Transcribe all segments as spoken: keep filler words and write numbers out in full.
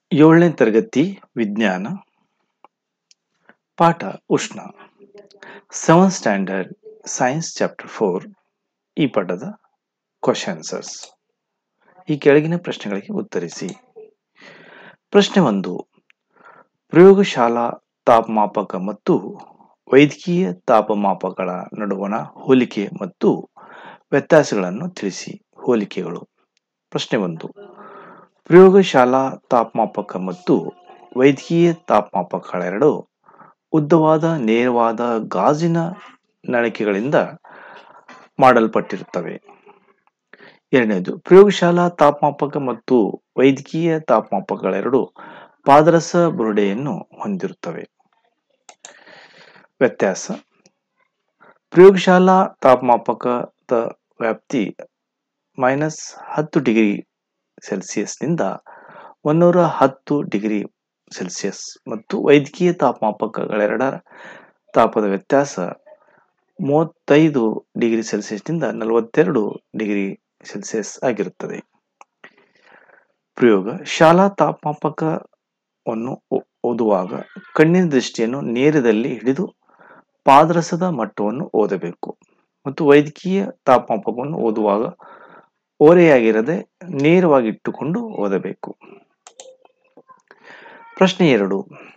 ಏಳನೇ ತರಗತಿ ವಿಜ್ಞಾನ ಪಾಠ ಉಷ್ಣ seventh standard science chapter four. ಈ ಪಾಠದ ಕ್ವಶನ್ಸಸ್ ಈ ಕೆಳಗಿನ ಪ್ರಶ್ನೆಗಳಿಗೆ ಉತ್ತರಿಸಿ. ಪ್ರಶ್ನೆ ಒಂದು, ಪ್ರಯೋಗಶಾಲಾ ತಾಪಮಾಪಕ ಮತ್ತು ವೈದ್ಯಕೀಯ ತಾಪಮಾಪಕಗಳ ನಡುವಣ ಹೋಲಿಕೆ ಮತ್ತು ವ್ಯತ್ಯಾಸಗಳನ್ನು ತಿಳಿಸಿ. ಹೋಲಿಕೆಗಳು. ಪ್ರಶ್ನೆ ಒಂದು, ಪ್ರಯೋಗಶಾಲಾ ತಾಪಮಾಪಕ ಮತ್ತು ವೈದ್ಯಕೀಯ ತಾಪಮಾಪಕಗಳೆರಡು ಉದ್ದವಾದ ನೇರವಾದ ಗಾಜಿನ ನಳಿಕೆಗಳಿಂದ ಮಾಡಲ್ಪಟ್ಟಿರುತ್ತವೆ. ಎರಡನೇದು, ಪ್ರಯೋಗಶಾಲಾ ತಾಪಮಾಪಕ ಮತ್ತು ವೈದ್ಯಕೀಯ ತಾಪಮಾಪಕಗಳೆರಡು ಪಾದರಸ ಬುರುಡೆಯನ್ನು ಹೊಂದಿರುತ್ತವೆ. ವ್ಯತ್ಯಾಸ. ಪ್ರಯೋಗಶಾಲಾ ತಾಪಮಾಪಕದ ವ್ಯಾಪ್ತಿ ಮೈನಸ್ ಹತ್ತು ಡಿಗ್ರಿ ಸೆಲ್ಸಿಯಸ್ನಿಂದ ಒಂದೂರ ಹತ್ತು ಡಿಗ್ರಿ ಸೆಲ್ಸಿಯಸ್ ಮತ್ತು ವೈದ್ಯಕೀಯ ತಾಪಮಾಪಕಗಳೆರಡರ ತಾಪದ ವ್ಯತ್ಯಾಸ ಮೂವತ್ತೈದು ಡಿಗ್ರಿ ಸೆಲ್ಸಿಯಸ್ನಿಂದ ನಲವತ್ತೆರಡು ಡಿಗ್ರಿ ಸೆಲ್ಸಿಯಸ್ ಆಗಿರುತ್ತದೆ. ಪ್ರಯೋಗ ಶಾಲಾ ತಾಪಮಾಪಕವನ್ನು ಓದುವಾಗ ಕಣ್ಣಿನ ದೃಷ್ಟಿಯನ್ನು ನೇರದಲ್ಲಿ ಹಿಡಿದು ಪಾದರಸದ ಮಟ್ಟವನ್ನು ಓದಬೇಕು ಮತ್ತು ವೈದ್ಯಕೀಯ ತಾಪಮಾಪಕವನ್ನು ಓದುವಾಗ ಓರೆಯಾಗಿರದೆ ನೇರವಾಗಿ ಇಟ್ಟುಕೊಂಡು ಓದಬೇಕು. ಪ್ರಶ್ನೆ ಎರಡು,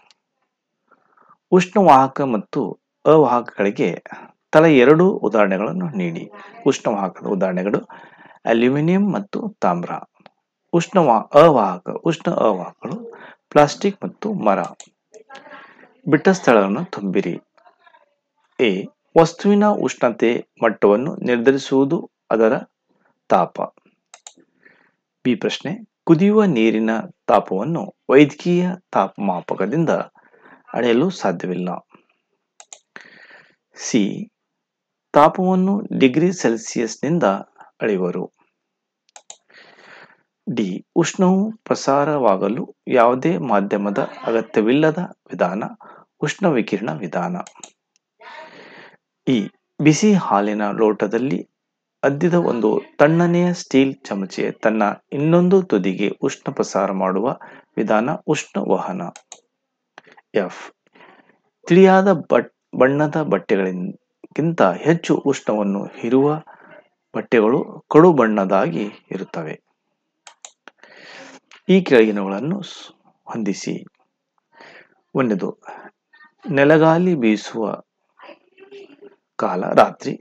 ಉಷ್ಣವಾಹಕ ಮತ್ತು ಅವಾಹಕಗಳಿಗೆ ತಲಾ ಎರಡು ಉದಾಹರಣೆಗಳನ್ನು ನೀಡಿ. ಉಷ್ಣವಾಹಕದ ಉದಾಹರಣೆಗಳು ಅಲ್ಯೂಮಿನಿಯಂ ಮತ್ತು ತಾಮ್ರ. ಉಷ್ಣವಾ ಅವಾಹಕ ಉಷ್ಣ ಅವಾಹಕಗಳು ಪ್ಲಾಸ್ಟಿಕ್ ಮತ್ತು ಮರ. ಬಿಟ್ಟ ಸ್ಥಳಗಳನ್ನು ತುಂಬಿರಿ. ಎ, ವಸ್ತುವಿನ ಉಷ್ಣತೆ ಮಟ್ಟವನ್ನು ನಿರ್ಧರಿಸುವುದು ಅದರ ತಾಪ. ಬಿ ಪ್ರಶ್ನೆ, ಕುದಿಯುವ ನೀರಿನ ತಾಪವನ್ನು ವೈದ್ಯಕೀಯ ತಾಪಮಾಪಕದಿಂದ ಅಳೆಯಲು ಸಾಧ್ಯವಿಲ್ಲ. ಸಿ, ತಾಪವನ್ನು ಡಿಗ್ರಿ ಸೆಲ್ಸಿಯಸ್ನಿಂದ ಅಳೆಯುವರು. ಡಿ, ಉಷ್ಣವು ಪ್ರಸಾರವಾಗಲು ಯಾವುದೇ ಮಾಧ್ಯಮದ ಅಗತ್ಯವಿಲ್ಲದ ವಿಧಾನ ಉಷ್ಣ ವಿಕಿರಣ ವಿಧಾನ. ಇ, ಬಿಸಿ ಹಾಲಿನ ಲೋಟದಲ್ಲಿ ಅದ್ದಿದ ಒಂದು ತಣ್ಣನೆಯ ಸ್ಟೀಲ್ ಚಮಚೆ ತನ್ನ ಇನ್ನೊಂದು ತುದಿಗೆ ಉಷ್ಣ ಪ್ರಸಾರ ಮಾಡುವ ವಿಧಾನ ಉಷ್ಣ ವಹನ. ಎಫ್, ತಿಳಿಯಾದ ಬಟ್ ಬಣ್ಣದ ಬಟ್ಟೆಗಳಿಗಿಂತ ಹೆಚ್ಚು ಉಷ್ಣವನ್ನು ಹೀರುವ ಬಟ್ಟೆಗಳು ಕಡು ಬಣ್ಣದಾಗಿ ಇರುತ್ತವೆ. ಈ ಕೆಳಗಿನವುಗಳನ್ನು ಹೊಂದಿಸಿ. ಒಂದನೇದು, ನೆಲಗಾಲಿ ಬೀಸುವ ಕಾಲ ರಾತ್ರಿ,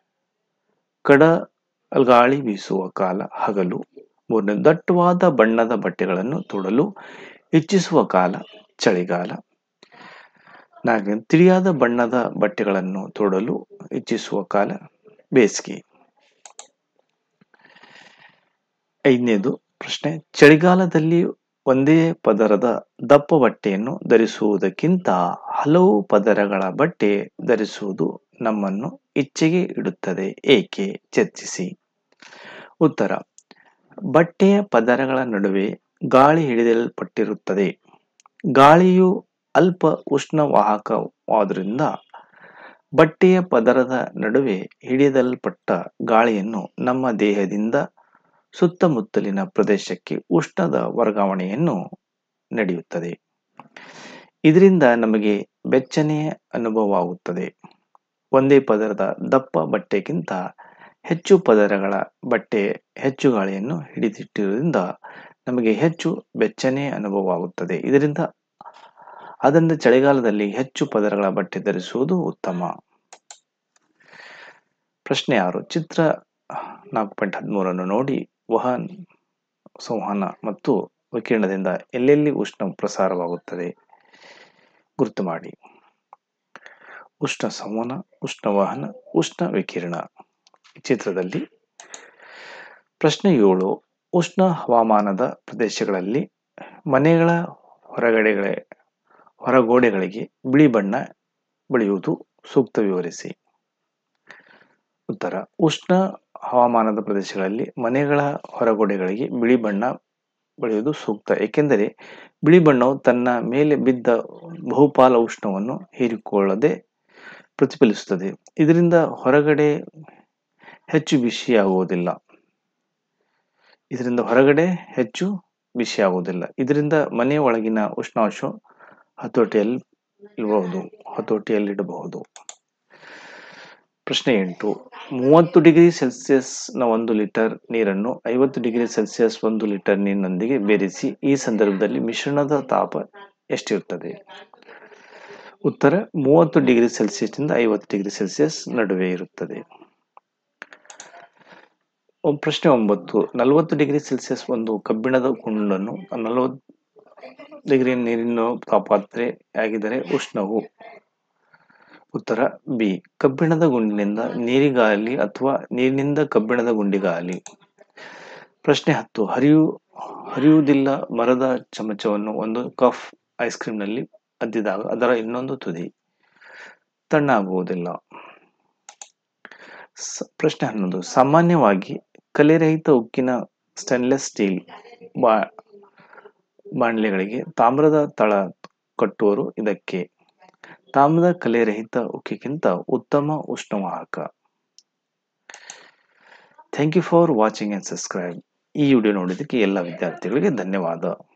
ಕಡಲ್ಗಾಳಿ ಬೀಸುವ ಕಾಲ ಹಗಲು. ಮೂರನೇದು, ದಟ್ಟವಾದ ಬಣ್ಣದ ಬಟ್ಟೆಗಳನ್ನು ತೊಡಲು ಇಚ್ಛಿಸುವ ಕಾಲ ಚಳಿಗಾಲ. ನಾಲ್ಕನೇದು, ತಿಳಿಯಾದ ಬಣ್ಣದ ಬಟ್ಟೆಗಳನ್ನು ತೊಡಲು ಇಚ್ಛಿಸುವ ಕಾಲ ಬೇಸಿಗೆ. ಐದನೇದು ಪ್ರಶ್ನೆ, ಚಳಿಗಾಲದಲ್ಲಿ ಒಂದೇ ಪದರದ ದಪ್ಪ ಬಟ್ಟೆಯನ್ನು ಧರಿಸುವುದಕ್ಕಿಂತ ಹಲವು ಪದರಗಳ ಬಟ್ಟೆ ಧರಿಸುವುದು ನಮ್ಮನ್ನು ಇಚ್ಛೆಗೆ ಇಡುತ್ತದೆ, ಏಕೆ? ಚರ್ಚಿಸಿ. ಉತ್ತರ, ಬಟ್ಟೆಯ ಪದರಗಳ ನಡುವೆ ಗಾಳಿ ಹಿಡಿದಿಡಲ್ಪಟ್ಟಿರುತ್ತದೆ. ಗಾಳಿಯು ಅಲ್ಪ ಉಷ್ಣವಾಹಕವಾದುದರಿಂದ ಬಟ್ಟೆಯ ಪದರದ ನಡುವೆ ಹಿಡಿದಿಡಲ್ಪಟ್ಟ ಗಾಳಿಯನ್ನು ನಮ್ಮ ದೇಹದಿಂದ ಸುತ್ತಮುತ್ತಲಿನ ಪ್ರದೇಶಕ್ಕೆ ಉಷ್ಣದ ವರ್ಗಾವಣೆಯನ್ನು ನಡೆಯುತ್ತದೆ. ಇದರಿಂದ ನಮಗೆ ಬೆಚ್ಚನೆಯ ಅನುಭವವಾಗುತ್ತದೆ. ಒಂದೇ ಪದರದ ದಪ್ಪ ಬಟ್ಟೆಗಿಂತ ಹೆಚ್ಚು ಪದರಗಳ ಬಟ್ಟೆ ಹೆಚ್ಚು ಗಾಳಿಯನ್ನು ಹಿಡಿದಿಟ್ಟಿರುವುದರಿಂದ ನಮಗೆ ಹೆಚ್ಚು ಬೆಚ್ಚನೆಯ ಅನುಭವವಾಗುತ್ತದೆ. ಇದರಿಂದ ಆದ್ದರಿಂದ ಚಳಿಗಾಲದಲ್ಲಿ ಹೆಚ್ಚು ಪದರಗಳ ಬಟ್ಟೆ ಧರಿಸುವುದು ಉತ್ತಮ. ಪ್ರಶ್ನೆ ಆರು, ಚಿತ್ರ ನಾಲ್ಕು ಪಾಯಿಂಟ್ ಹದಿಮೂರನ್ನು ನೋಡಿ ವಹನ ಸಂವಹನ ಮತ್ತು ವಿಕಿರಣದಿಂದ ಎಲ್ಲೆಲ್ಲಿ ಉಷ್ಣ ಪ್ರಸಾರವಾಗುತ್ತದೆ ಗುರುತು ಮಾಡಿ. ಉಷ್ಣ ಸಂವಹನ, ಉಷ್ಣವಹನ, ಉಷ್ಣ ವಿಕಿರಣ. ಚಿತ್ರದಲ್ಲಿ ಪ್ರಶ್ನೆ ಏಳು, ಉಷ್ಣ ಹವಾಮಾನದ ಪ್ರದೇಶಗಳಲ್ಲಿ ಮನೆಗಳ ಹೊರಗಡೆಗಳೇ ಹೊರಗೋಡೆಗಳಿಗೆ ಬಿಳಿ ಬಣ್ಣ ಬಳಿಯುವುದು ಸೂಕ್ತ, ವಿವರಿಸಿ. ಉತ್ತರ, ಉಷ್ಣ ಹವಾಮಾನದ ಪ್ರದೇಶಗಳಲ್ಲಿ ಮನೆಗಳ ಹೊರಗೋಡೆಗಳಿಗೆ ಬಿಳಿ ಬಣ್ಣ ಬಳಿಯುವುದು ಸೂಕ್ತ, ಏಕೆಂದರೆ ಬಿಳಿ ಬಣ್ಣವು ತನ್ನ ಮೇಲೆ ಬಿದ್ದ ಬಹುಪಾಲು ಉಷ್ಣವನ್ನು ಹೀರಿಕೊಳ್ಳದೆ ಪ್ರತಿಫಲಿಸುತ್ತದೆ. ಇದರಿಂದ ಹೊರಗಡೆ ಹೆಚ್ಚು ಬಿಸಿಯಾಗುವುದಿಲ್ಲ ಇದರಿಂದ ಹೊರಗಡೆ ಹೆಚ್ಚು ಬಿಸಿ ಆಗುವುದಿಲ್ಲ. ಇದರಿಂದ ಮನೆಯ ಒಳಗಿನ ಉಷ್ಣಾಂಶ ಹತೋಟಿಯಲ್ಲಿ ಇರಬಹುದು ಹತೋಟಿಯಲ್ಲಿಡಬಹುದು. ಪ್ರಶ್ನೆ ಎಂಟು. ಮೂವತ್ತು ಡಿಗ್ರಿ ಸೆಲ್ಸಿಯಸ್ನ ಒಂದು ಲೀಟರ್ ನೀರನ್ನು ಐವತ್ತು ಡಿಗ್ರಿ ಸೆಲ್ಸಿಯಸ್ ಒಂದು ಲೀಟರ್ ನೀರಿನೊಂದಿಗೆ ಬೆರೆಸಿ ಈ ಸಂದರ್ಭದಲ್ಲಿ ಮಿಶ್ರಣದ ತಾಪ ಎಷ್ಟಿರುತ್ತದೆ? ಉತ್ತರ ಮೂವತ್ತು ಡಿಗ್ರಿ ಸೆಲ್ಸಿಯಸ್ ನಿಂದ ಐವತ್ತು ಡಿಗ್ರಿ ಸೆಲ್ಸಿಯಸ್ ನಡುವೆ ಇರುತ್ತದೆ. ಪ್ರಶ್ನೆ ಒಂಬತ್ತು. ನಲವತ್ತು ಡಿಗ್ರಿ ಸೆಲ್ಸಿಯಸ್ ಒಂದು ಕಬ್ಬಿಣದ ಗುಂಡನ್ನು ನಲವತ್ತು ಡಿಗ್ರಿ ನೀರಿನ ಪಾತ್ರೆ ಆಗಿದ್ದರೆ ಉಷ್ಣವು? ಉತ್ತರ ಬಿ. ಕಬ್ಬಿಣದ ಗುಂಡಿನಿಂದ ನೀರಿಗಾಗಲಿ ಅಥವಾ ನೀರಿನಿಂದ ಕಬ್ಬಿಣದ ಗುಂಡಿಗಾಗಲಿ. ಪ್ರಶ್ನೆ ಹತ್ತು. ಹರಿಯು ಹರಿಯುವುದಿಲ್ಲ ಮರದ ಚಮಚವನ್ನು ಒಂದು ಕಪ್ ಐಸ್ ಕ್ರೀಮ್ನಲ್ಲಿ ಅದ್ದಿದಾಗ ಅದರ ಇನ್ನೊಂದು ತುದಿ ತಣ್ಣಾಗುವುದಿಲ್ಲ. ಪ್ರಶ್ನೆ ಹನ್ನೊಂದು. ಸಾಮಾನ್ಯವಾಗಿ ಕಲೆರಹಿತ ಉಕ್ಕಿನ ಸ್ಟೇನ್ಲೆಸ್ ಸ್ಟೀಲ್ ಬಾ ಬಾಣಲೆಗಳಿಗೆ ತಾಮ್ರದ ತಳ ಕಟ್ಟುವರು ಇದಕ್ಕೆ? ತಾಮ್ರದ ಕಲೆರಹಿತ ಉಕ್ಕಿಗಿಂತ ಉತ್ತಮ ಉಷ್ಣವಾಹಕ. Thank you for watching and subscribe. ಈ ವಿಡಿಯೋ ನೋಡಿದ್ದಕ್ಕೆ ಎಲ್ಲ ವಿದ್ಯಾರ್ಥಿಗಳಿಗೆ ಧನ್ಯವಾದ.